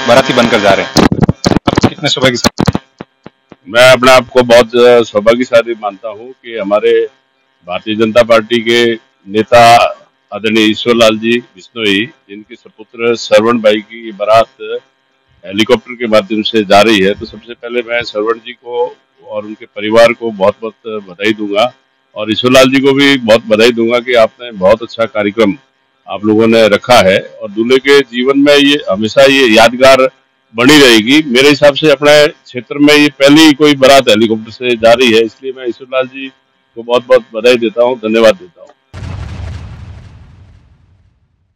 बाराती बनकर जा रहे हैं, आप कितने सौभाग्यशाली? मैं अपने आप को बहुत सौभाग्यशाली मानता हूं कि हमारे भारतीय जनता पार्टी के नेता आदरणीय ईश्वरलाल जी बिश्नोई, जिनके सपुत्र श्रवण भाई की बारात हेलीकॉप्टर के माध्यम से जा रही है, तो सबसे पहले मैं श्रवण जी को और उनके परिवार को बहुत बहुत बधाई दूंगा और ईश्वरलाल जी को भी बहुत बधाई दूंगा कि आपने बहुत अच्छा कार्यक्रम आप लोगों ने रखा है और दूल्हे के जीवन में ये हमेशा ये यादगार बनी रहेगी। मेरे हिसाब से अपने क्षेत्र में ये पहली कोई बारात हेलीकॉप्टर से जा रही है, इसलिए मैं ईश्वरलाल जी को बहुत बहुत बधाई देता हूँ, धन्यवाद देता हूँ।